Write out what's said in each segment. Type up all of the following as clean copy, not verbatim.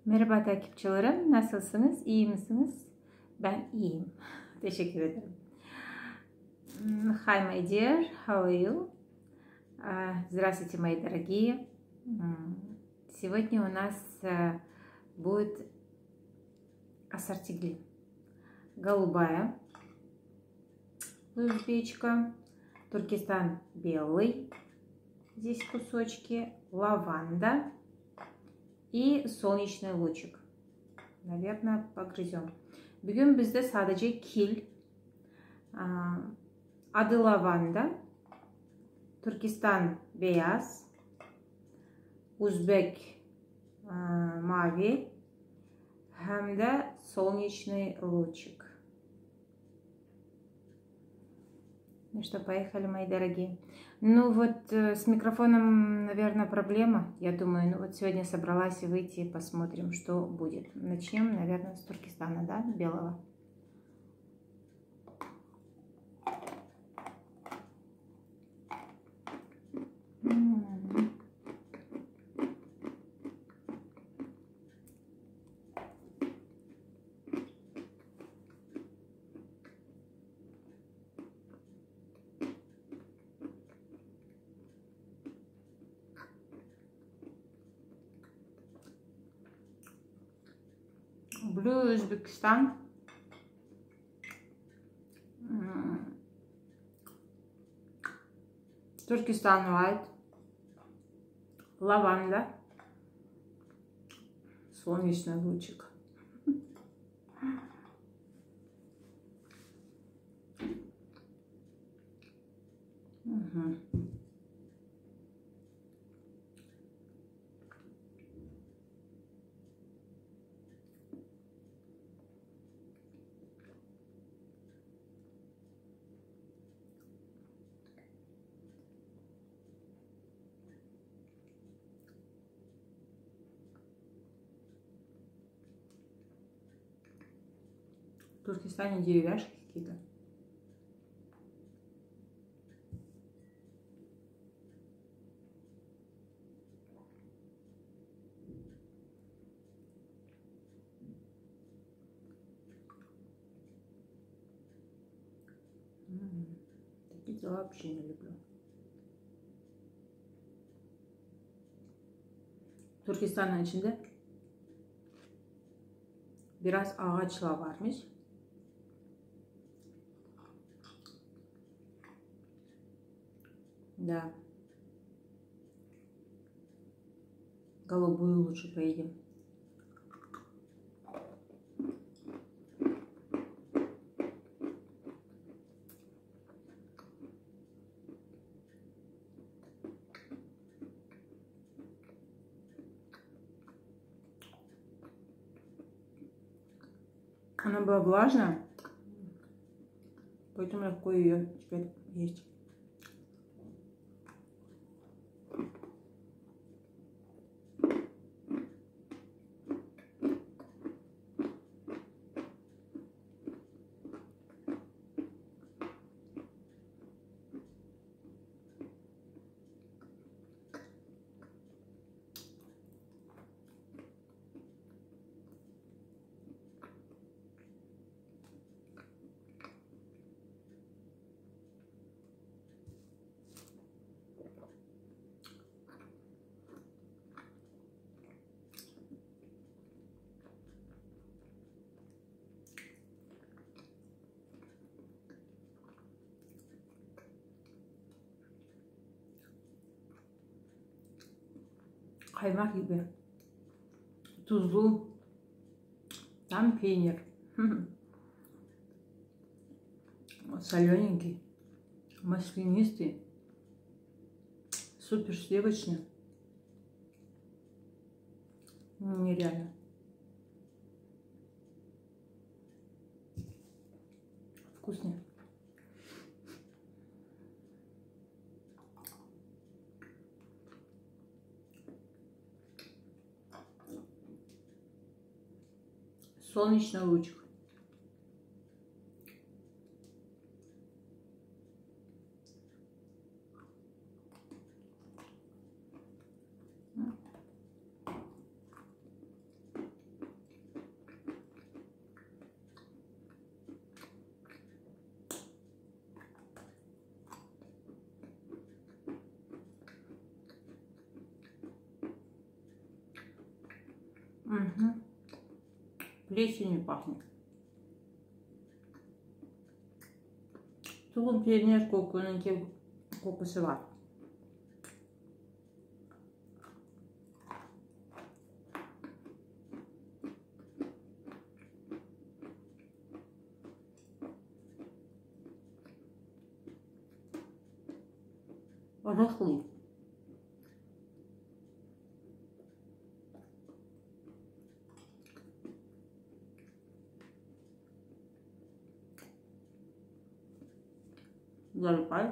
Merhaba takipçilerim. Nasılsınız? İyi misiniz? Ben iyiyim. Teşekkür ederim. Hi, my dear. How are you? Здравствуйте, мои дорогие. Сегодня у нас будет ассортигли. Голубая узбечка, Туркестан белый, здесь кусочки, лаванда и солнечный лучик. Наверное, pogrizем. Bugün bizde sadece kil, adı lavanda, Türkistan beyaz, Uzbek mavi, hem de солнечный лучик. Ну что, поехали, мои дорогие. Ну вот с микрофоном, наверное, проблема. Я думаю, ну вот сегодня собралась выйти и посмотрим, что будет. Начнем, наверное, с Туркестана, да, белого. Blue Uzbekistan. Turkestan White. Лаванда. Солнечный лучик. В Туркестане деревяшки какие-то. Такие дела вообще не люблю. Türkistan'ın içinde biraz ağaçlar varmış. Да. Голубую лучше поедем. Она была влажная, поэтому легко ее теперь есть. Kaymak gibi. Tuzlu. Там peynir. Солененький. Маслянистый. Супер сливочный. Нереально. Вкусный. Солнечный лучик. Угу. Плесенью пахнет. Tulum peynir kokununki kokusu var. Рыхлый. Залипай.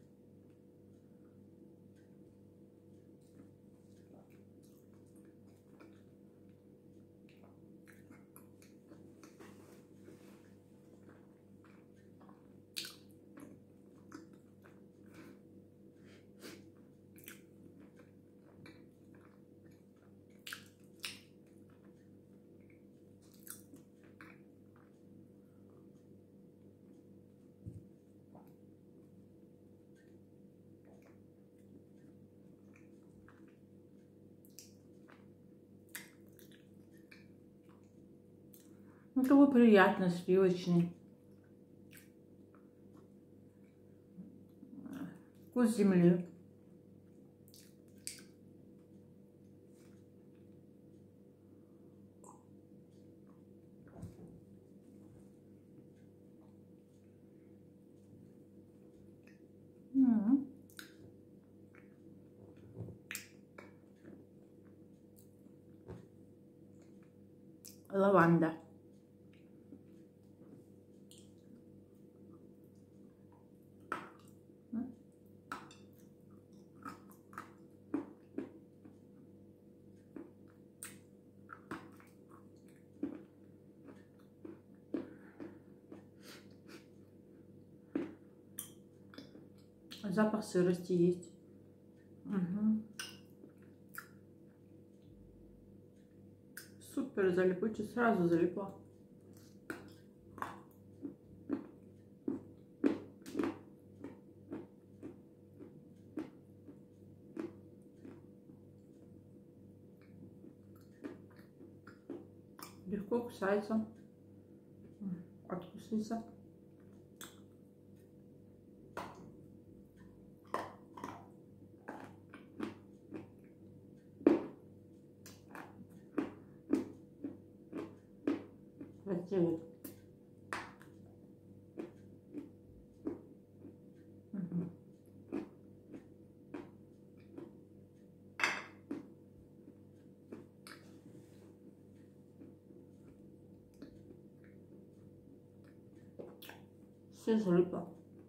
Ну, такой приятный, сливочный. Вкус земли. Лаванда. Запах сырости есть. Угу. Супер залипучий, сразу залипла. Легко кусается, откусывается. Красивый. Все залипло.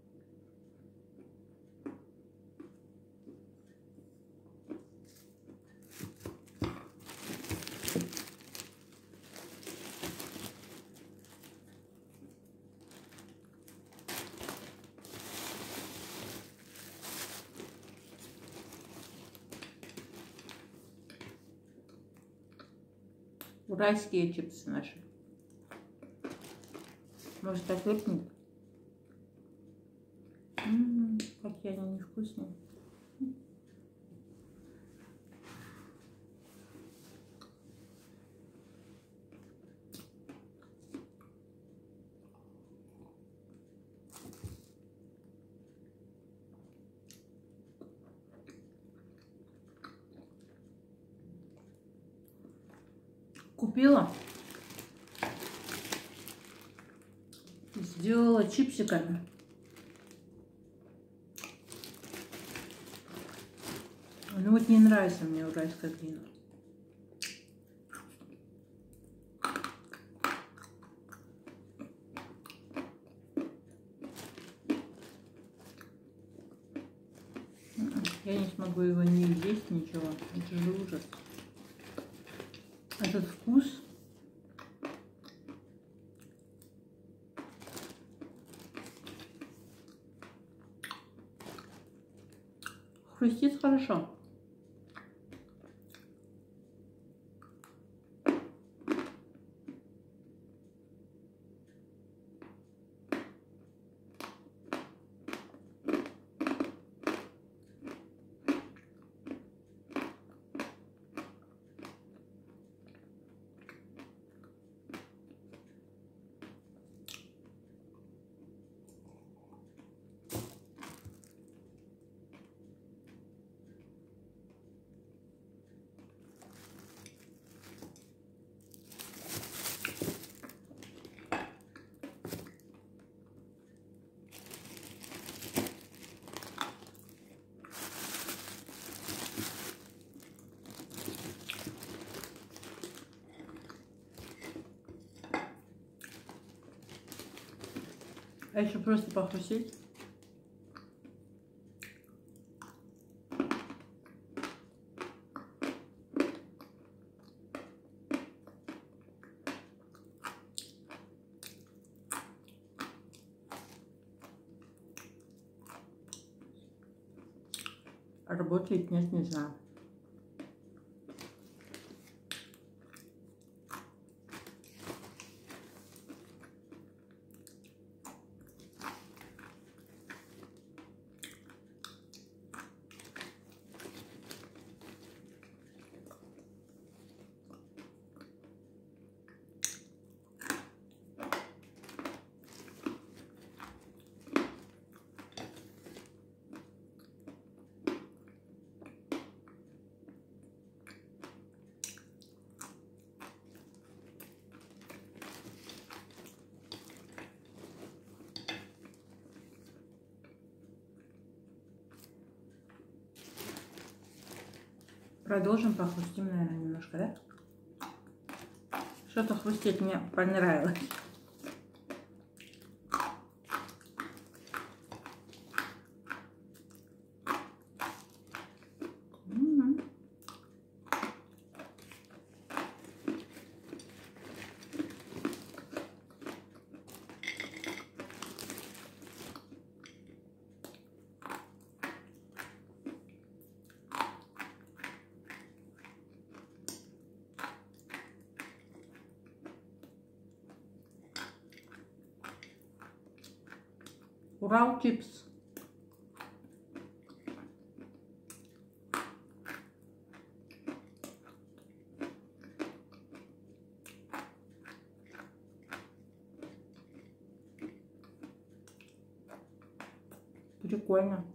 Уральские чипсы наши. Может, так липнет? Какие они невкусные. Купила, сделала чипсиками. Ну вот не нравится мне уральская глина. Я не смогу его не есть, ничего. Это же ужас. Этот вкус. Хрустит хорошо. А еще просто похрустеть. Работает, нет, не знаю. Продолжим, похрустим, наверное, немножко, да? Что-то хрустеть мне понравилось. Урал чипс. Прикольно.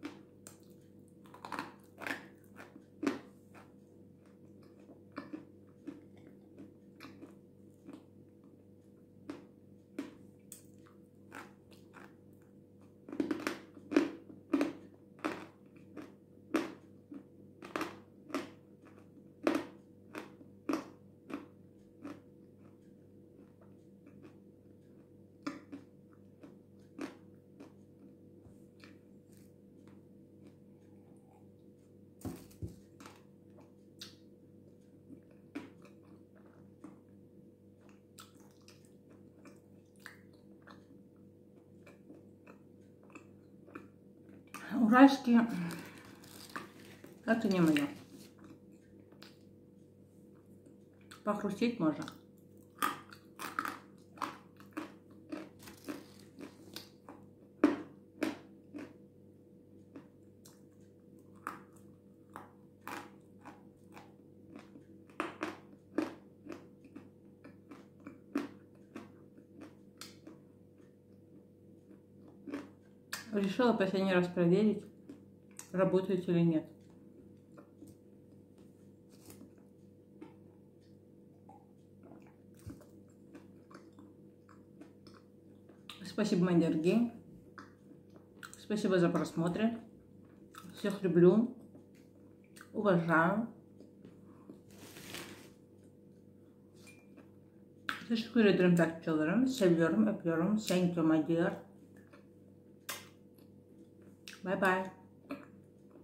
Уральские, это не мое. Похрустеть можно. Решила последний раз проверить, работает или нет. Спасибо, мои дорогие. Спасибо за просмотр. Всех люблю, уважаю. Teşekkür ederim takipçilerim. Seviyorum, öpüyorum. Thank you, my dear. Bye bye.